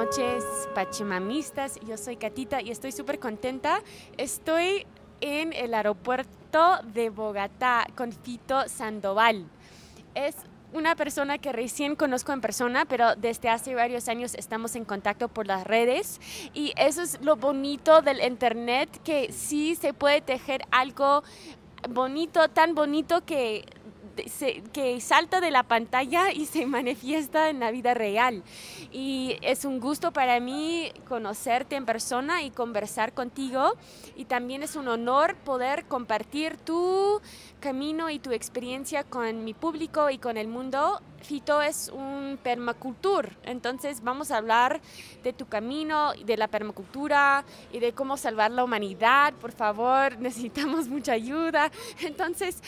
noches, pachamamistas. Yo soy Catita y estoy súper contenta. Estoy en el aeropuerto de Bogotá con Fito Sandoval. Es una persona que recién conozco en persona, pero desde hace varios años estamos en contacto por las redes y eso es lo bonito del internet, que sí se puede tejer algo bonito, tan bonito que salta de la pantalla y se manifiesta en la vida real. Y es un gusto para mí conocerte en persona y conversar contigo. Y también es un honor poder compartir tu camino y tu experiencia con mi público y con el mundo. Fito es un permacultor, entonces vamos a hablar de tu camino, de la permacultura y de cómo salvar la humanidad. Por favor, necesitamos mucha ayuda. Entonces,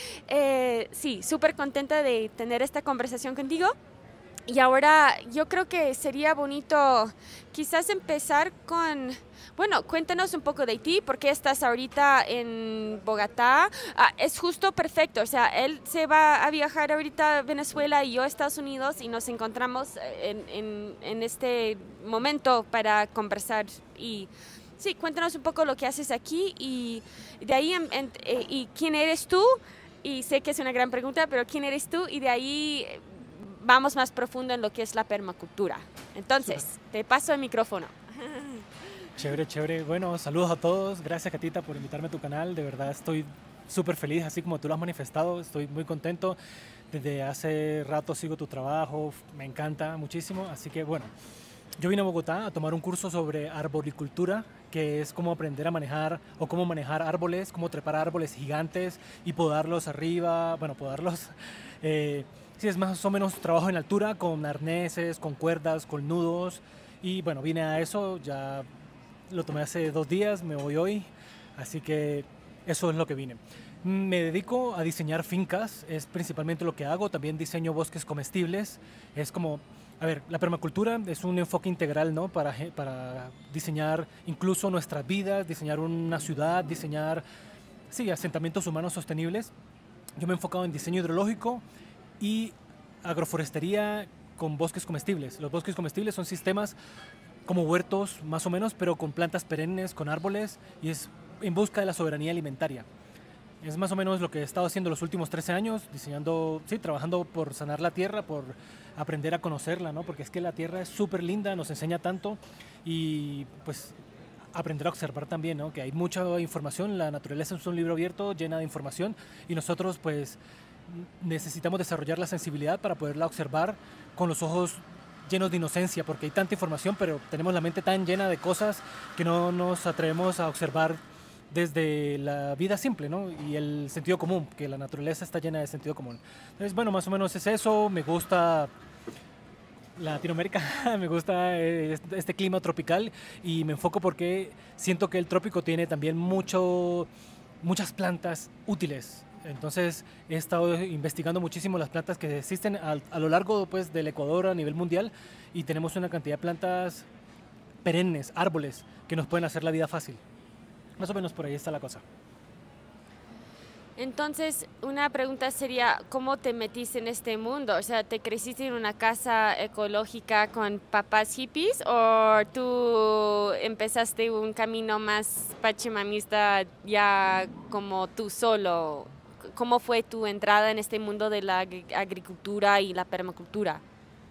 sí, súper contenta de tener esta conversación contigo. Y ahora yo creo que sería bonito quizás empezar con, bueno, cuéntanos un poco de ti, por qué estás ahorita en Bogotá. Es justo perfecto, o sea, él se va a viajar ahorita a Venezuela y yo a Estados Unidos y nos encontramos en este momento para conversar. Y sí, cuéntanos un poco lo que haces aquí y de ahí, y quién eres tú. Y sé que es una gran pregunta, pero ¿quién eres tú? Y de ahí vamos más profundo en lo que es la permacultura. Entonces, te paso el micrófono. Chévere, chévere. Bueno, saludos a todos. Gracias, Catita, por invitarme a tu canal. De verdad estoy súper feliz, así como tú lo has manifestado. Estoy muy contento. Desde hace rato sigo tu trabajo. Me encanta muchísimo. Así que, bueno, yo vine a Bogotá a tomar un curso sobre arboricultura, que es cómo aprender a manejar o cómo manejar árboles, cómo trepar árboles gigantes y podarlos arriba. Bueno, podarlos... sí, es más o menos trabajo en altura con arneses, con cuerdas, con nudos. Y bueno, vine a eso, ya lo tomé hace 2 días, me voy hoy, así que eso es lo que vine. Me dedico a diseñar fincas, es principalmente lo que hago, también diseño bosques comestibles. Es como, a ver, la permacultura es un enfoque integral, ¿no? Para diseñar incluso nuestras vidas, diseñar una ciudad, diseñar, sí, asentamientos humanos sostenibles. Yo me he enfocado en diseño hidrológico y agroforestería con bosques comestibles. Los bosques comestibles son sistemas como huertos más o menos, pero con plantas perennes, con árboles, y es en busca de la soberanía alimentaria. Es más o menos lo que he estado haciendo los últimos 13 años, diseñando, sí, trabajando por sanar la tierra, por aprender a conocerla, ¿no? Porque es que la tierra es súper linda, nos enseña tanto y pues aprender a observar también, ¿no? Que hay mucha información, la naturaleza es un libro abierto, llena de información y nosotros pues necesitamos desarrollar la sensibilidad para poderla observar con los ojos llenos de inocencia, porque hay tanta información, pero tenemos la mente tan llena de cosas que no nos atrevemos a observar desde la vida simple, ¿no? Y el sentido común, que la naturaleza está llena de sentido común. Entonces, bueno, más o menos es eso. Me gusta Latinoamérica, me gusta este clima tropical y me enfoco porque siento que el trópico tiene también muchas plantas útiles. Entonces he estado investigando muchísimo las plantas que existen a lo largo pues, del Ecuador a nivel mundial y tenemos una cantidad de plantas perennes, árboles, que nos pueden hacer la vida fácil. Más o menos por ahí está la cosa. Entonces, una pregunta sería, ¿cómo te metiste en este mundo? O sea, ¿te creciste en una casa ecológica con papás hippies o tú empezaste un camino más pachamamista ya como tú solo? ¿Cómo fue tu entrada en este mundo de la agricultura y la permacultura?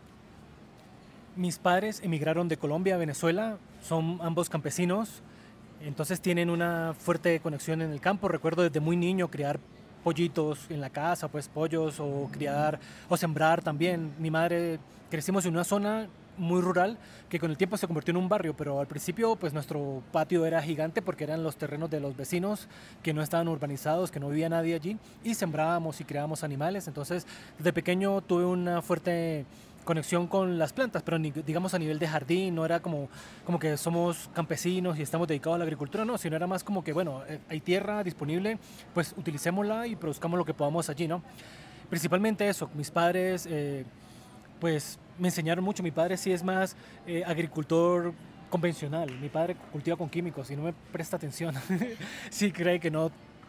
Mis padres emigraron de Colombia a Venezuela, son ambos campesinos, entonces tienen una fuerte conexión en el campo. Recuerdo desde muy niño criar pollitos en la casa, pues pollos o criar o sembrar también. Mi madre, crecimos en una zona muy rural que con el tiempo se convirtió en un barrio, pero al principio pues nuestro patio era gigante porque eran los terrenos de los vecinos que no estaban urbanizados, que no vivía nadie allí y sembrábamos y criábamos animales. Entonces desde pequeño tuve una fuerte conexión con las plantas, pero digamos a nivel de jardín, no era como que somos campesinos y estamos dedicados a la agricultura, no, sino era más como que, bueno, hay tierra disponible, pues utilicémosla y produzcamos lo que podamos allí, ¿no? Principalmente eso, mis padres, pues me enseñaron mucho, mi padre sí es más agricultor convencional, mi padre cultiva con químicos y no me presta atención, sí cree que no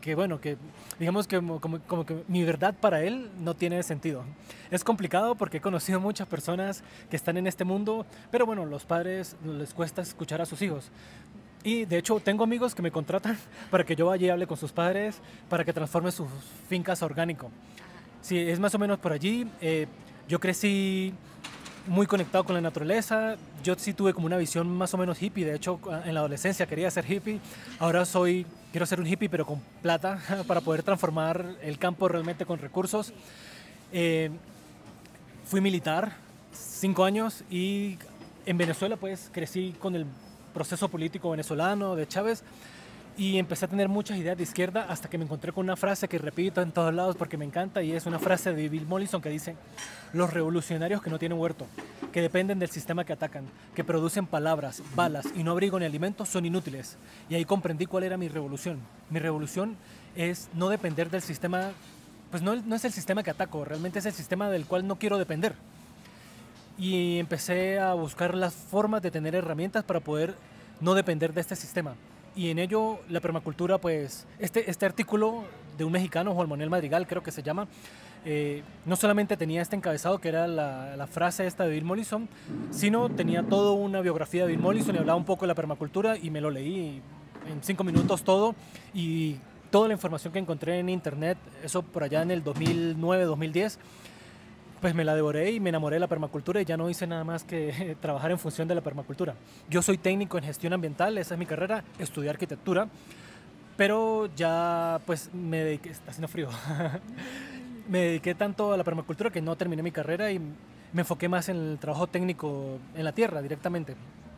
bueno, que digamos que como que mi verdad para él no tiene sentido. Es complicado porque he conocido muchas personas que están en este mundo, pero bueno, los padres les cuesta escuchar a sus hijos. Y de hecho tengo amigos que me contratan para que yo vaya y hable con sus padres para que transforme sus fincas a orgánico. Sí, es más o menos por allí. Yo crecí muy conectado con la naturaleza. Yo sí tuve como una visión más o menos hippie. De hecho, en la adolescencia quería ser hippie. Ahora quiero ser un hippie, pero con plata para poder transformar el campo realmente con recursos. Eh, Fui militar 5 años y en Venezuela pues crecí con el proceso político venezolano de Chávez y empecé a tener muchas ideas de izquierda hasta que me encontré con una frase que repito en todos lados porque me encanta y es una frase de Bill Mollison que dice: los revolucionarios que no tienen huerto, que dependen del sistema que atacan, que producen palabras, balas y no abrigo ni alimentos son inútiles. Y ahí comprendí cuál era mi revolución. Mi revolución es no depender del sistema, pues no es el sistema que ataco, realmente es el sistema del cual no quiero depender. Y empecé a buscar las formas de tener herramientas para poder no depender de este sistema. Y en ello la permacultura, pues este artículo de un mexicano, Juan Manuel Madrigal creo que se llama, no solamente tenía este encabezado que era la frase esta de Bill Mollison, sino tenía toda una biografía de Bill Mollison y hablaba un poco de la permacultura y me lo leí en 5 minutos todo y toda la información que encontré en internet, eso por allá en el 2009, 2010, pues me la devoré y me enamoré de la permacultura y ya no hice nada más que trabajar en función de la permacultura. Yo soy técnico en gestión ambiental, esa es mi carrera, estudié arquitectura, pero ya pues me dediqué, está haciendo frío, me dediqué tanto a la permacultura que no terminé mi carrera y me enfoqué más en el trabajo técnico en la tierra directamente.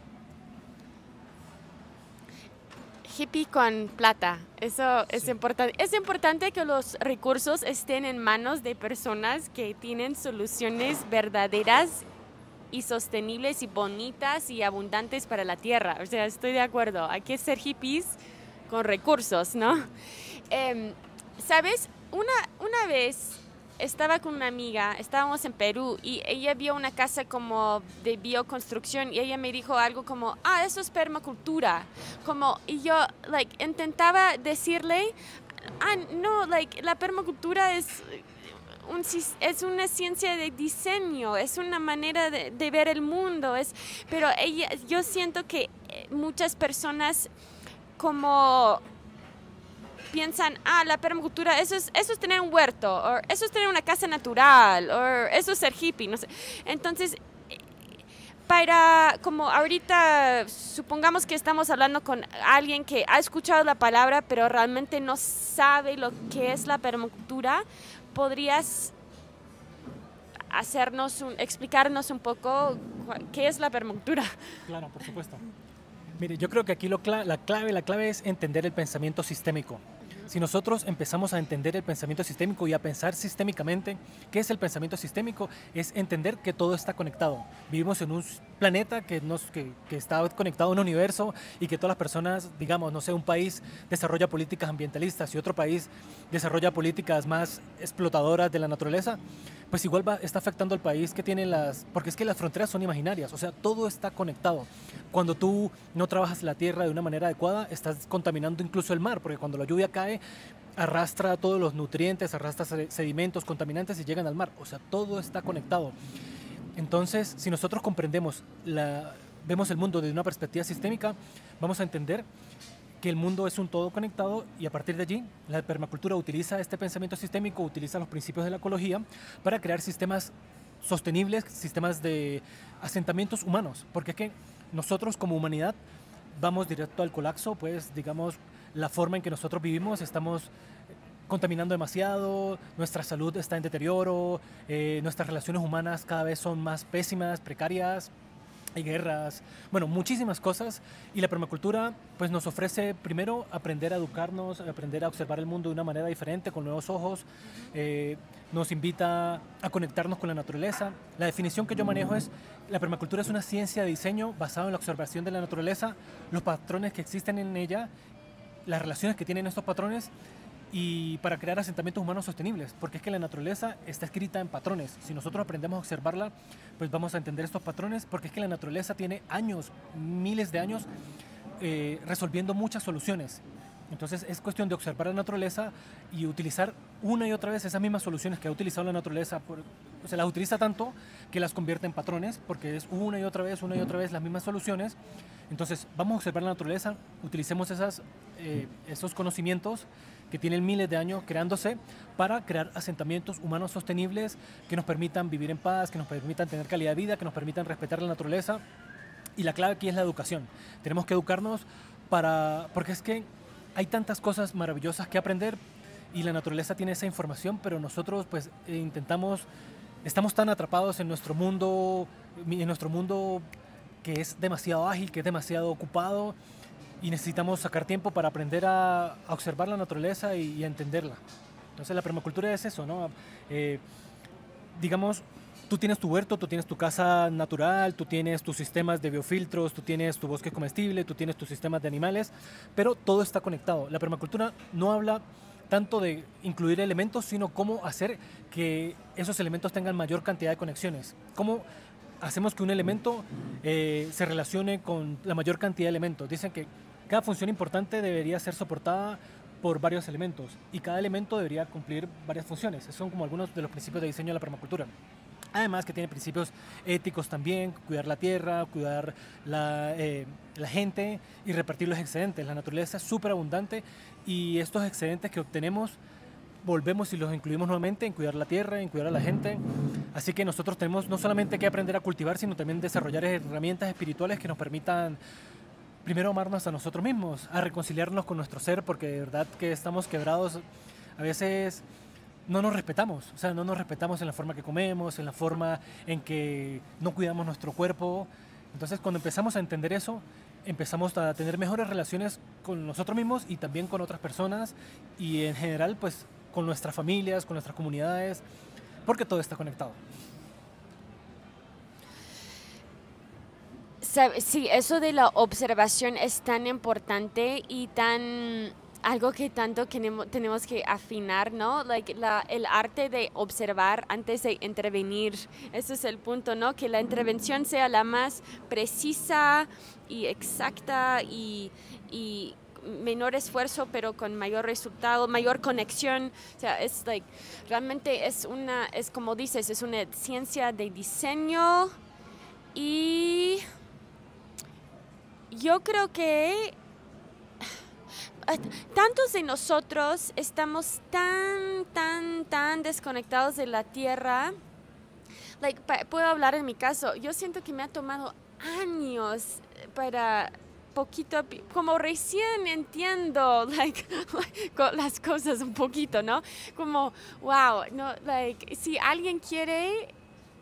Hippie con plata, eso es Sí. importante. Es importante que los recursos estén en manos de personas que tienen soluciones verdaderas y sostenibles y bonitas y abundantes para la tierra. O sea, estoy de acuerdo, hay que ser hippies con recursos, ¿no? ¿Sabes? Una vez estaba con una amiga, estábamos en Perú y ella vio una casa como de bioconstrucción y ella me dijo algo como, eso es permacultura. Y yo, intentaba decirle, no, la permacultura es una ciencia de diseño, es una manera de ver el mundo, pero yo siento que muchas personas como piensan, la permacultura, eso es tener un huerto, o eso es tener una casa natural, o eso es ser hippie, no sé. Entonces, como ahorita, supongamos que estamos hablando con alguien que ha escuchado la palabra, pero realmente no sabe lo que es la permacultura, ¿podrías explicarnos un poco qué es la permacultura? Claro, por supuesto. Mire, yo creo que aquí la clave es entender el pensamiento sistémico. Si nosotros empezamos a entender el pensamiento sistémico y a pensar sistémicamente, ¿qué es el pensamiento sistémico? Es entender que todo está conectado. Vivimos en un planeta que está conectado a un universo y que todas las personas, digamos, no sé, un país desarrolla políticas ambientalistas y otro país desarrolla políticas más explotadoras de la naturaleza, pues igual está afectando al país que tiene porque es que las fronteras son imaginarias, o sea, todo está conectado. Cuando tú no trabajas la tierra de una manera adecuada, estás contaminando incluso el mar, porque cuando la lluvia cae, arrastra todos los nutrientes, arrastra sedimentos, contaminantes y llegan al mar. O sea, todo está conectado. Entonces, si nosotros vemos el mundo desde una perspectiva sistémica, vamos a entender que el mundo es un todo conectado y a partir de allí la permacultura utiliza este pensamiento sistémico, utiliza los principios de la ecología para crear sistemas sostenibles, sistemas de asentamientos humanos, porque es que nosotros como humanidad vamos directo al colapso, pues digamos la forma en que nosotros vivimos, estamos contaminando demasiado, nuestra salud está en deterioro, nuestras relaciones humanas cada vez son más pésimas, precarias, hay guerras, bueno, muchísimas cosas y la permacultura pues nos ofrece primero aprender a educarnos, aprender a observar el mundo de una manera diferente, con nuevos ojos, nos invita a conectarnos con la naturaleza. La definición que yo manejo es, la permacultura es una ciencia de diseño basada en la observación de la naturaleza, los patrones que existen en ella, las relaciones que tienen estos patrones y para crear asentamientos humanos sostenibles, porque es que la naturaleza está escrita en patrones. Si nosotros aprendemos a observarla, pues vamos a entender estos patrones, porque es que la naturaleza tiene años, miles de años, resolviendo muchas soluciones. Entonces es cuestión de observar la naturaleza y utilizar una y otra vez esas mismas soluciones que ha utilizado la naturaleza. Se las utiliza tanto que las convierte en patrones, porque es una y otra vez las mismas soluciones. Entonces vamos a observar la naturaleza, utilicemos esos conocimientos que tienen miles de años creándose para crear asentamientos humanos sostenibles que nos permitan vivir en paz, que nos permitan tener calidad de vida, que nos permitan respetar la naturaleza. Y la clave aquí es la educación. Tenemos que educarnos porque es que hay tantas cosas maravillosas que aprender y la naturaleza tiene esa información, pero nosotros pues estamos tan atrapados en nuestro mundo que es demasiado ágil, que es demasiado ocupado y necesitamos sacar tiempo para aprender a observar la naturaleza y a entenderla. Entonces la permacultura es eso, ¿no? Digamos, tú tienes tu huerto, tú tienes tu casa natural, tú tienes tus sistemas de biofiltros, tú tienes tu bosque comestible, tú tienes tus sistemas de animales, pero todo está conectado. La permacultura no habla tanto de incluir elementos, sino cómo hacer que esos elementos tengan mayor cantidad de conexiones. Cómo hacemos que un elemento se relacione con la mayor cantidad de elementos. Dicen que cada función importante debería ser soportada por varios elementos y cada elemento debería cumplir varias funciones. Esos son como algunos de los principios de diseño de la permacultura. Además que tiene principios éticos también, cuidar la tierra, cuidar la gente y repartir los excedentes. La naturaleza es súper abundante y estos excedentes que obtenemos volvemos y los incluimos nuevamente en cuidar la tierra, en cuidar a la gente. Así que nosotros tenemos no solamente que aprender a cultivar, sino también desarrollar herramientas espirituales que nos permitan primero amarnos a nosotros mismos, a reconciliarnos con nuestro ser, porque de verdad que estamos quebrados. A veces no nos respetamos, o sea, no nos respetamos en la forma que comemos, en la forma en que no cuidamos nuestro cuerpo. Entonces, cuando empezamos a entender eso, empezamos a tener mejores relaciones con nosotros mismos y también con otras personas y en general, pues, con nuestras familias, con nuestras comunidades, porque todo está conectado. Sí, eso de la observación es tan importante y algo que tanto tenemos que afinar, ¿no? El arte de observar antes de intervenir. Ese es el punto, ¿no? Que la intervención sea la más precisa y exacta y menor esfuerzo, pero con mayor resultado, mayor conexión. O sea, realmente es como dices, es una ciencia de diseño y yo creo que tantos de nosotros estamos tan desconectados de la tierra. Puedo hablar en mi caso. Yo siento que me ha tomado años para como recién entiendo las cosas un poquito, ¿no? Como, wow, no, si alguien quiere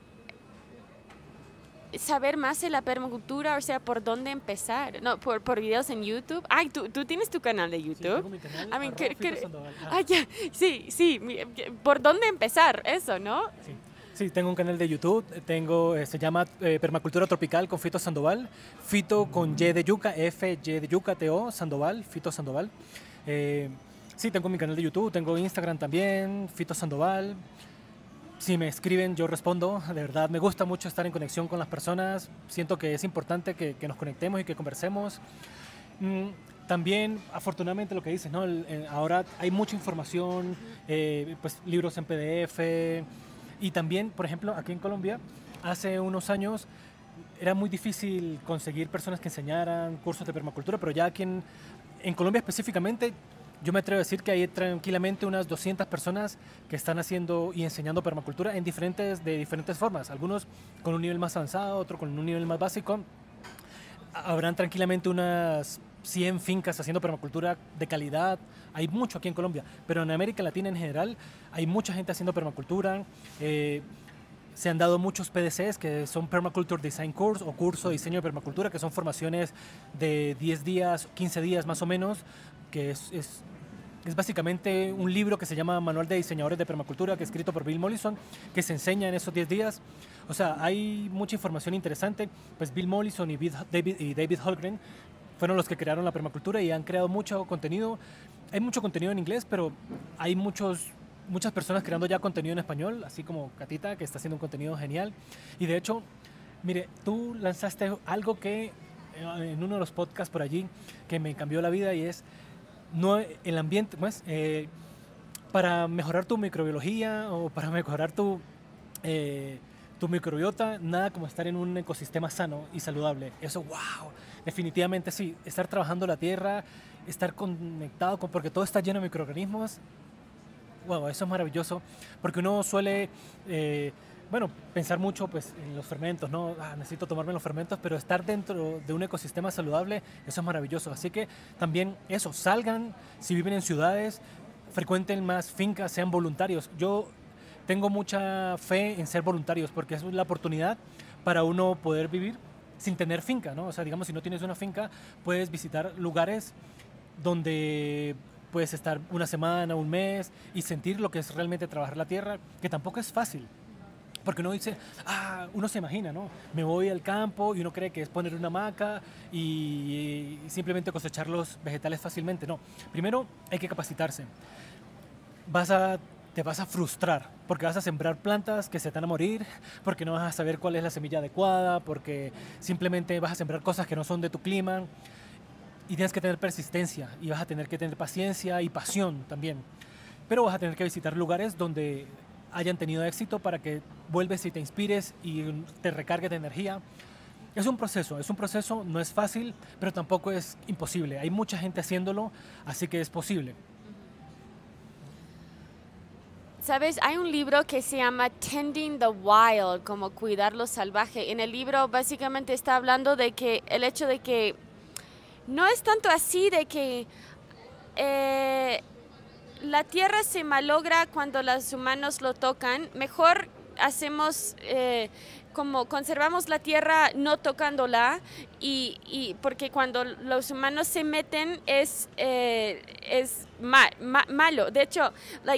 saber más de la permacultura, o sea, por dónde empezar, no, por videos en YouTube. Ay, ¿tú tienes tu canal de YouTube? Sí, tengo mi canal, Fito Sandoval. Ya, sí, ¿por dónde empezar? Eso, ¿no? Sí, tengo un canal de YouTube, se llama Permacultura Tropical con Fito Sandoval, Fito con Y de yuca, F, Y de yuca, T-O, Sandoval, Fito Sandoval. Sí, tengo mi canal de YouTube, tengo Instagram también, Fito Sandoval. Si me escriben, yo respondo. De verdad, me gusta mucho estar en conexión con las personas. Siento que es importante que nos conectemos y que conversemos. También, afortunadamente, lo que dices, ¿no? Ahora hay mucha información, pues libros en PDF. Y también, por ejemplo, aquí en Colombia, hace unos años era muy difícil conseguir personas que enseñaran cursos de permacultura, pero ya aquí en Colombia específicamente, yo me atrevo a decir que hay tranquilamente unas 200 personas que están haciendo y enseñando permacultura de diferentes formas. Algunos con un nivel más avanzado, otros con un nivel más básico. Habrán tranquilamente unas 100 fincas haciendo permacultura de calidad. Hay mucho aquí en Colombia, pero en América Latina en general hay mucha gente haciendo permacultura. Se han dado muchos PDCs, que son Permaculture Design Course o curso de diseño de permacultura, que son formaciones de 10 días, 15 días más o menos, que es básicamente un libro que se llama Manual de Diseñadores de Permacultura, que es escrito por Bill Mollison, que se enseña en esos 10 días. O sea, hay mucha información interesante. Pues Bill Mollison y David Holmgren fueron los que crearon la permacultura y han creado mucho contenido. Hay mucho contenido en inglés, pero hay muchas personas creando ya contenido en español, así como Catita, que está haciendo un contenido genial. Y de hecho, mire, tú lanzaste algo que en uno de los podcasts por allí que me cambió la vida y es no el ambiente, pues, para mejorar tu microbiología o para mejorar tu microbiota, nada como estar en un ecosistema sano y saludable. Eso, wow, definitivamente sí. Estar trabajando la tierra, estar conectado con, porque todo está lleno de microorganismos. Wow, eso es maravilloso, porque uno suele, bueno, pensar mucho pues, en los fermentos, ¿no? Necesito tomarme los fermentos, pero estar dentro de un ecosistema saludable, eso es maravilloso. Así que también eso, salgan, si viven en ciudades, frecuenten más fincas, sean voluntarios. Yo tengo mucha fe en ser voluntarios, porque es la oportunidad para uno poder vivir sin tener finca, ¿no? O sea, digamos, si no tienes una finca, puedes visitar lugares donde puedes estar una semana, un mes y sentir lo que es realmente trabajar la tierra, que tampoco es fácil. Porque uno dice, uno se imagina, ¿no? Me voy al campo y uno cree que es poner una hamaca y simplemente cosechar los vegetales fácilmente. No, primero hay que capacitarse. Te vas a frustrar porque vas a sembrar plantas que se te van a morir, porque no vas a saber cuál es la semilla adecuada, porque simplemente vas a sembrar cosas que no son de tu clima. Y tienes que tener persistencia y vas a tener que tener paciencia y pasión también. Pero vas a tener que visitar lugares donde hayan tenido éxito para que vuelves y te inspires y te recargues de energía. Es un proceso, no es fácil, pero tampoco es imposible. Hay mucha gente haciéndolo, así que es posible. Sabes, hay un libro que se llama Tending the Wild, como cuidar lo salvaje. En el libro básicamente está hablando de que el hecho de que no es tanto así de que la tierra se malogra cuando los humanos lo tocan. Mejor hacemos como conservamos la tierra no tocándola y porque cuando los humanos se meten es malo. De hecho,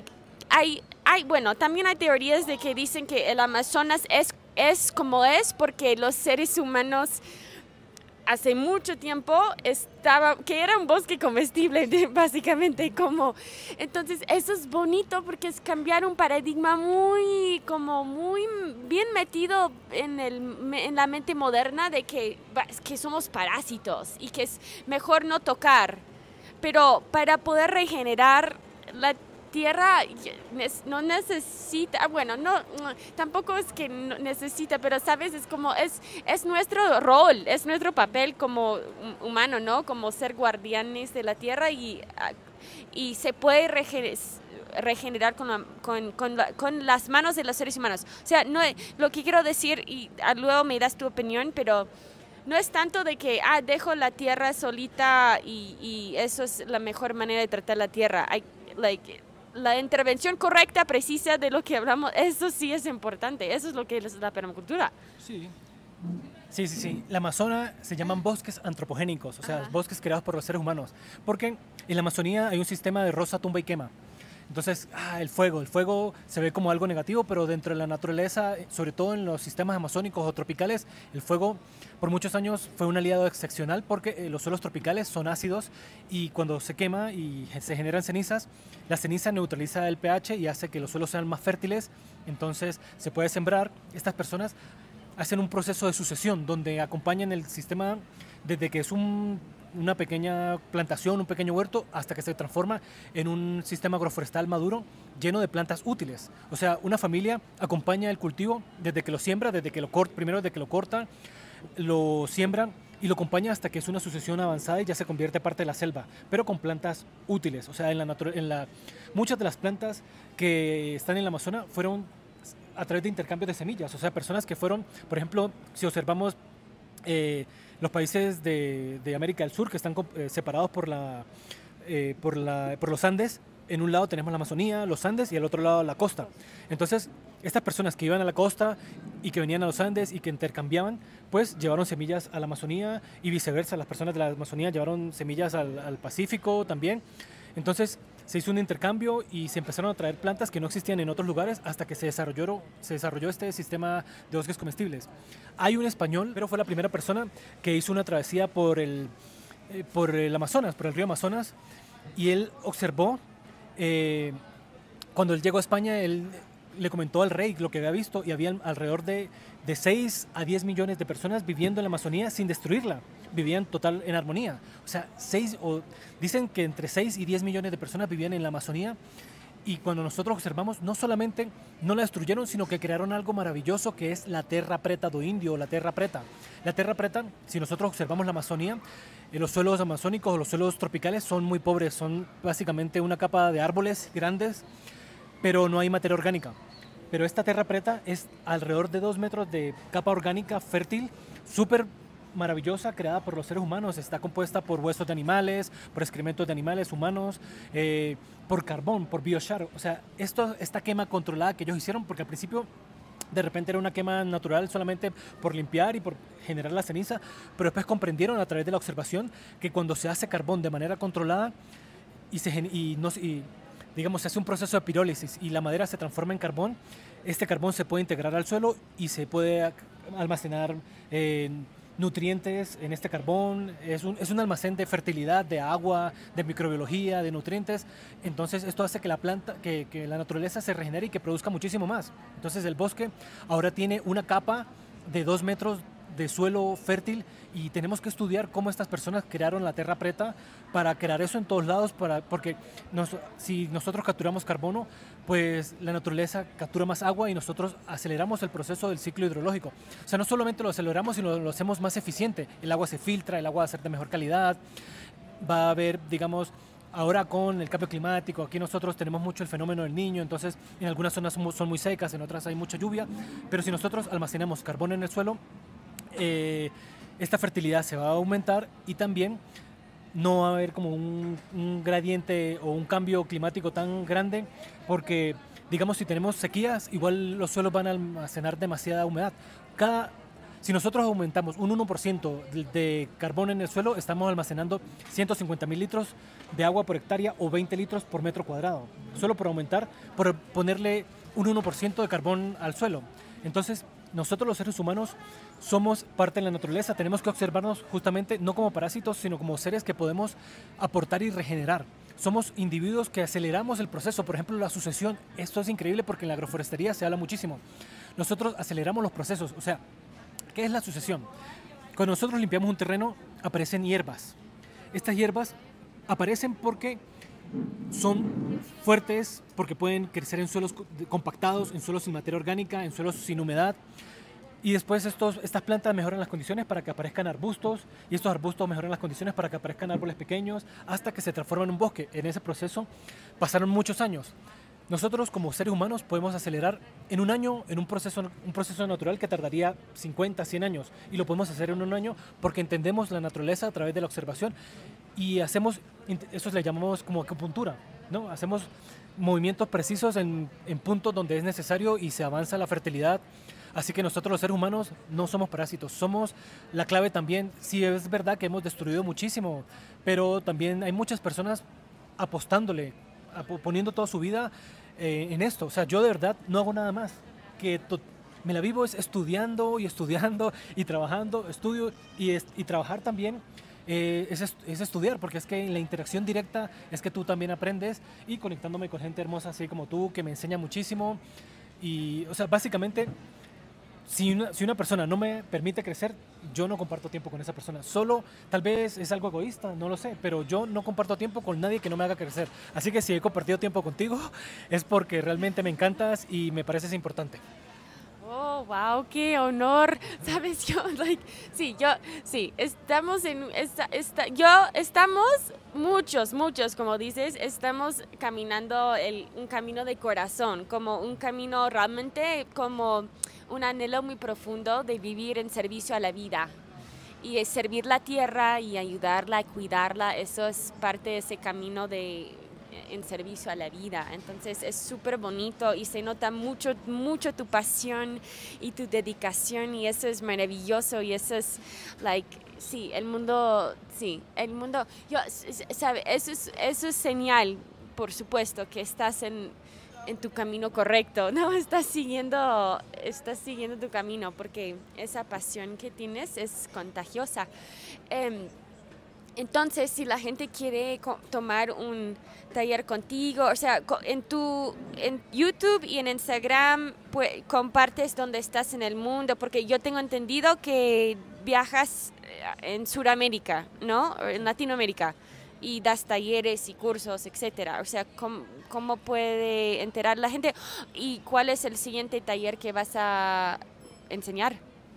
bueno, también hay teorías de que dicen que el Amazonas es como es porque los seres humanos hace mucho tiempo que era un bosque comestible, básicamente, como. Entonces, eso es bonito porque es cambiar un paradigma muy bien metido en la mente moderna de que somos parásitos y que es mejor no tocar. Pero para poder regenerar la tierra no necesita, bueno, tampoco es que no necesita, pero sabes, es como, es nuestro rol, es nuestro papel como humano, ¿no? Como ser guardianes de la tierra y se puede regenerar con las manos de los seres humanos. O sea, no, lo que quiero decir, y luego me das tu opinión, pero no es tanto de que dejo la tierra solita y eso es la mejor manera de tratar la tierra. La intervención correcta, precisa de lo que hablamos, eso sí es importante. Eso es lo que es la permacultura. Sí. Sí. La Amazonía se llaman bosques antropogénicos, o sea, bosques creados por los seres humanos. Porque en la Amazonía hay un sistema de roza, tumba y quema. Entonces, el fuego se ve como algo negativo, pero dentro de la naturaleza, sobre todo en los sistemas amazónicos o tropicales, el fuego por muchos años fue un aliado excepcional porque los suelos tropicales son ácidos y cuando se quema y se generan cenizas, la ceniza neutraliza el pH y hace que los suelos sean más fértiles, entonces se puede sembrar. Estas personas hacen un proceso de sucesión donde acompañan el sistema desde que es una pequeña plantación, un pequeño huerto, hasta que se transforma en un sistema agroforestal maduro lleno de plantas útiles. O sea, una familia acompaña el cultivo desde que lo siembra, primero desde que lo corta, lo siembra y lo acompaña hasta que es una sucesión avanzada y ya se convierte parte de la selva, pero con plantas útiles. O sea, muchas de las plantas que están en la Amazonia fueron a través de intercambios de semillas. O sea, personas que fueron, por ejemplo, si observamos los países de América del Sur que están separados por los Andes. En un lado tenemos la Amazonía, los Andes y al otro lado la costa. Entonces, estas personas que iban a la costa y que venían a los Andes y que intercambiaban, pues llevaron semillas a la Amazonía y viceversa. Las personas de la Amazonía llevaron semillas al Pacífico también. Entonces, se hizo un intercambio y se empezaron a traer plantas que no existían en otros lugares hasta que se desarrolló este sistema de bosques comestibles. Hay un español, pero fue la primera persona que hizo una travesía por el Amazonas, por el río Amazonas, y él observó, cuando él llegó a España, él le comentó al rey lo que había visto y había alrededor de 6 a 10 millones de personas viviendo en la Amazonía sin destruirla. Vivían total en armonía. O sea, dicen que entre 6 y 10 millones de personas vivían en la Amazonía. Y cuando nosotros observamos, no solamente no la destruyeron, sino que crearon algo maravilloso que es la terra preta do indio, o la terra preta. La terra preta, si nosotros observamos la Amazonía, los suelos amazónicos o los suelos tropicales son muy pobres, son básicamente una capa de árboles grandes, pero no hay materia orgánica. Pero esta terra preta es alrededor de 2 metros de capa orgánica fértil, súper maravillosa, creada por los seres humanos. Está compuesta por huesos de animales, por excrementos de animales humanos, por carbón, por biochar. O sea, esta quema controlada que ellos hicieron, porque al principio de repente era una quema natural solamente por limpiar y por generar la ceniza, pero después comprendieron a través de la observación que cuando se hace carbón de manera controlada digamos, se hace un proceso de pirólisis y la madera se transforma en carbón, este carbón se puede integrar al suelo y se puede almacenar nutrientes en este carbón. Es un almacén de fertilidad, de agua, de microbiología, de nutrientes. Entonces esto hace que la planta, que la naturaleza se regenere y que produzca muchísimo más. Entonces el bosque ahora tiene una capa de 2 metros de suelo fértil y tenemos que estudiar cómo estas personas crearon la terra preta para crear eso en todos lados, porque si nosotros capturamos carbono, pues la naturaleza captura más agua y nosotros aceleramos el proceso del ciclo hidrológico. O sea, no solamente lo aceleramos, sino lo hacemos más eficiente. El agua se filtra, el agua va a ser de mejor calidad, va a haber, digamos, ahora con el cambio climático, aquí nosotros tenemos mucho el fenómeno del Niño, entonces en algunas zonas son muy secas, en otras hay mucha lluvia, pero si nosotros almacenamos carbono en el suelo, esta fertilidad se va a aumentar y también no va a haber como un gradiente o un cambio climático tan grande, porque digamos si tenemos sequías, igual los suelos van a almacenar demasiada humedad. Si nosotros aumentamos un 1% de carbono en el suelo, estamos almacenando 150.000 litros de agua por hectárea o 20 litros por metro cuadrado, solo por ponerle un 1% de carbón al suelo. Entonces, nosotros los seres humanos somos parte de la naturaleza, tenemos que observarnos justamente no como parásitos, sino como seres que podemos aportar y regenerar. Somos individuos que aceleramos el proceso, por ejemplo, la sucesión. Esto es increíble porque en la agroforestería se habla muchísimo. Nosotros aceleramos los procesos, o sea, ¿qué es la sucesión? Cuando nosotros limpiamos un terreno, aparecen hierbas. Estas hierbas aparecen porque son fuertes, porque pueden crecer en suelos compactados, en suelos sin materia orgánica, en suelos sin humedad. Y después estas plantas mejoran las condiciones para que aparezcan arbustos, y estos arbustos mejoran las condiciones para que aparezcan árboles pequeños, hasta que se transforman en un bosque. En ese proceso pasaron muchos años. Nosotros como seres humanos podemos acelerar en un año en un proceso natural que tardaría 50, 100 años, y lo podemos hacer en un año porque entendemos la naturaleza a través de la observación y eso le llamamos como acupuntura, ¿no? Hacemos movimientos precisos en puntos donde es necesario y se avanza la fertilidad. Así que nosotros los seres humanos no somos parásitos, somos la clave también. Sí, es verdad que hemos destruido muchísimo, pero también hay muchas personas apostándole, poniendo toda su vida en esto. O sea, yo de verdad no hago nada más que me la vivo estudiando y estudiando y trabajando, estudio y trabajar también. Es estudiar, porque es que en la interacción directa es que tú también aprendes, y conectándome con gente hermosa así como tú que me enseña muchísimo. Y, o sea, básicamente, si una persona no me permite crecer, yo no comparto tiempo con esa persona. Solo, tal vez es algo egoísta, no lo sé, pero yo no comparto tiempo con nadie que no me haga crecer. Así que si he compartido tiempo contigo, es porque realmente me encantas y me pareces importante. Oh, wow, qué honor. Sabes, estamos muchos, como dices, estamos caminando un camino de corazón, como un camino realmente como un anhelo muy profundo de vivir en servicio a la vida. Y servir la tierra y ayudarla, cuidarla, eso es parte de ese camino en servicio a la vida. Entonces es súper bonito y se nota mucho tu pasión y tu dedicación, y eso es maravilloso, y eso es el mundo, eso es señal, por supuesto, que estás en tu camino correcto, ¿no? Estás siguiendo tu camino, porque esa pasión que tienes es contagiosa. Entonces, si la gente quiere tomar un taller contigo, o sea, en YouTube y en Instagram, pues, compartes dónde estás en el mundo, porque yo tengo entendido que viajas en Sudamérica, ¿no? En Latinoamérica, y das talleres y cursos, etcétera. O sea, ¿cómo puede enterar la gente? ¿Y cuál es el siguiente taller que vas a enseñar?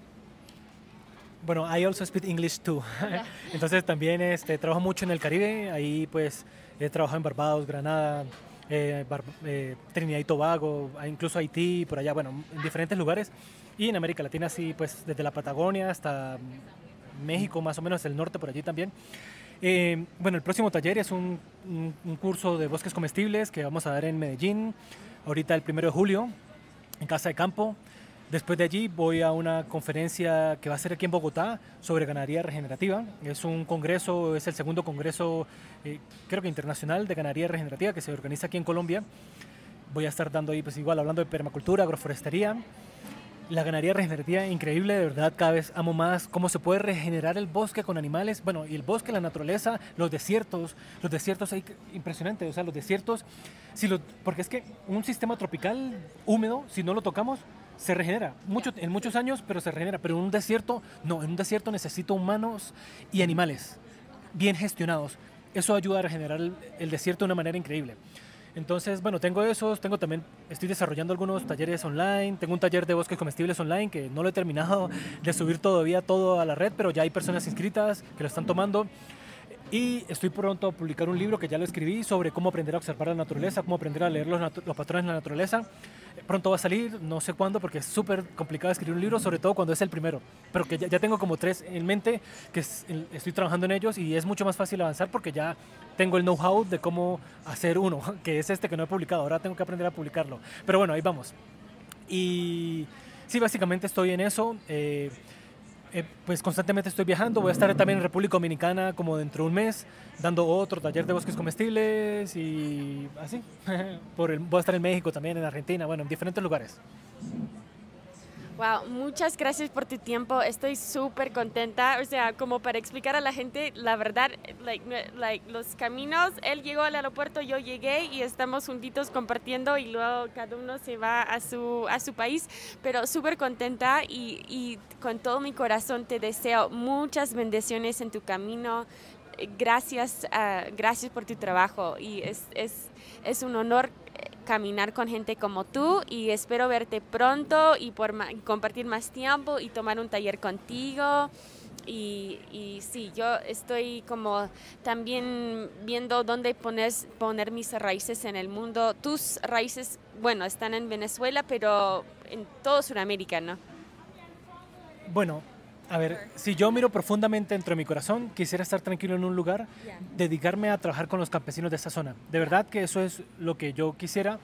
Bueno, I also speak English too. Yeah. Entonces también trabajo mucho en el Caribe. Ahí pues he trabajado en Barbados, Granada, Trinidad y Tobago, incluso Haití, por allá, bueno, en diferentes lugares. Y en América Latina, sí, pues desde la Patagonia hasta México, más o menos el norte, por allí también. Bueno, el próximo taller es un curso de bosques comestibles que vamos a dar en Medellín, ahorita el 1 de julio, en Casa de Campo. Después de allí voy a una conferencia que va a ser aquí en Bogotá sobre ganadería regenerativa. Es un congreso, es el segundo congreso, creo que internacional, de ganadería regenerativa que se organiza aquí en Colombia. Voy a estar dando ahí, pues igual, hablando de permacultura, agroforestería. La ganadería regenerativa, increíble, de verdad, cada vez amo más cómo se puede regenerar el bosque con animales. Bueno, y el bosque, la naturaleza, los desiertos impresionante, o sea, los desiertos, porque es que un sistema tropical húmedo, si no lo tocamos, se regenera en muchos años, pero se regenera. Pero en un desierto, no, en un desierto necesito humanos y animales bien gestionados. Eso ayuda a regenerar el desierto de una manera increíble. Entonces, bueno, estoy desarrollando algunos talleres online, tengo un taller de bosques comestibles online que no lo he terminado de subir todavía todo a la red, pero ya hay personas inscritas que lo están tomando. Y estoy pronto a publicar un libro que ya lo escribí sobre cómo aprender a observar la naturaleza, cómo aprender a leer los patrones de la naturaleza. Pronto va a salir, no sé cuándo, porque es súper complicado escribir un libro, sobre todo cuando es el primero. Pero que ya tengo como 3 en mente, estoy trabajando en ellos y es mucho más fácil avanzar porque ya tengo el know-how de cómo hacer uno, que es que no he publicado. Ahora tengo que aprender a publicarlo. Pero bueno, ahí vamos. Y sí, básicamente estoy en eso. Pues constantemente estoy viajando, voy a estar también en República Dominicana como dentro de un mes, dando otro taller de bosques comestibles y así. Voy a estar en México también, en Argentina, bueno, en diferentes lugares. Wow, muchas gracias por tu tiempo. Estoy súper contenta. O sea, como para explicar a la gente, la verdad, los caminos, él llegó al aeropuerto, yo llegué y estamos juntitos compartiendo y luego cada uno se va a su país. Pero súper contenta y con todo mi corazón te deseo muchas bendiciones en tu camino. Gracias, gracias por tu trabajo y es un honor caminar con gente como tú y espero verte pronto y compartir más tiempo y tomar un taller contigo. Y sí, yo estoy como también viendo dónde poner mis raíces en el mundo. Tus raíces, bueno, están en Venezuela, pero en todo Sudamérica, ¿no? Bueno, a ver, si yo miro profundamente dentro de mi corazón, quisiera estar tranquilo en un lugar, dedicarme a trabajar con los campesinos de esa zona. De verdad que eso es lo que yo quisiera,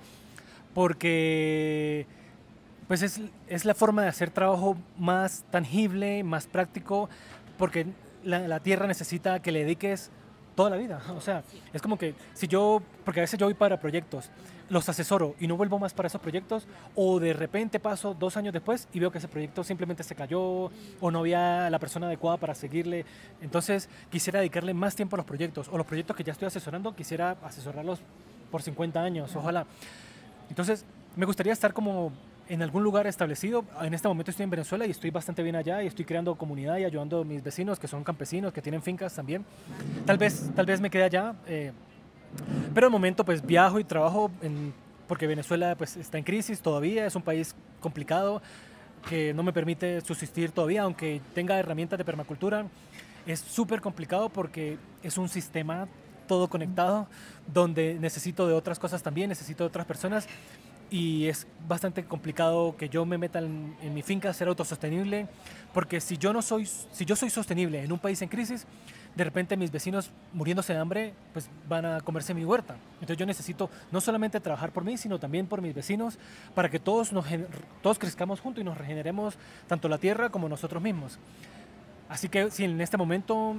porque pues es la forma de hacer trabajo más tangible, más práctico, porque la tierra necesita que le dediques toda la vida. O sea, es como que porque a veces yo voy para proyectos, los asesoro y no vuelvo más para esos proyectos, o de repente paso 2 años después y veo que ese proyecto simplemente se cayó o no había la persona adecuada para seguirle. Entonces quisiera dedicarle más tiempo a los proyectos, o los proyectos que ya estoy asesorando, quisiera asesorarlos por 50 años, ojalá. Entonces me gustaría estar como en algún lugar establecido. En este momento estoy en Venezuela y estoy bastante bien allá y estoy creando comunidad y ayudando a mis vecinos que son campesinos, que tienen fincas también. Tal vez me quede allá, pero de momento pues viajo y trabajo porque Venezuela pues está en crisis todavía, es un país complicado que no me permite subsistir todavía, aunque tenga herramientas de permacultura. Es súper complicado porque es un sistema todo conectado, donde necesito de otras cosas también, necesito de otras personas, y es bastante complicado que yo me meta en mi finca a ser autosostenible, porque si yo soy sostenible en un país en crisis, de repente mis vecinos muriéndose de hambre, pues van a comerse mi huerta. Entonces yo necesito no solamente trabajar por mí, sino también por mis vecinos, para que todos crezcamos juntos y nos regeneremos tanto la tierra como nosotros mismos. Así que sí, en este momento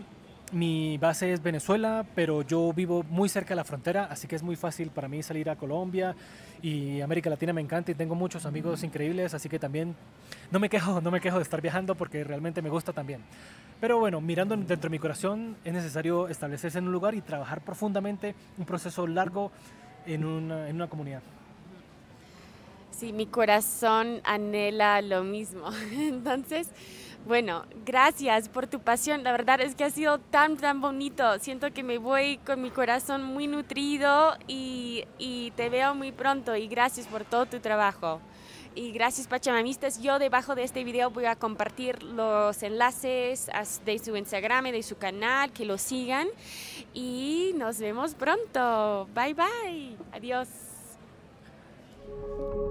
Mi base es Venezuela, pero yo vivo muy cerca de la frontera, así que es muy fácil para mí salir a Colombia y América Latina me encanta y tengo muchos amigos increíbles, así que también no me quejo de estar viajando porque realmente me gusta también. Pero bueno, mirando dentro de mi corazón, es necesario establecerse en un lugar y trabajar profundamente un proceso largo en una comunidad. Sí, mi corazón anhela lo mismo. Entonces, bueno, gracias por tu pasión. La verdad es que ha sido tan, tan bonito. Siento que me voy con mi corazón muy nutrido y te veo muy pronto. Y gracias por todo tu trabajo. Y gracias, Pachamamistas. Yo debajo de este video voy a compartir los enlaces de su Instagram y de su canal, que lo sigan. Y nos vemos pronto. Bye, bye. Adiós.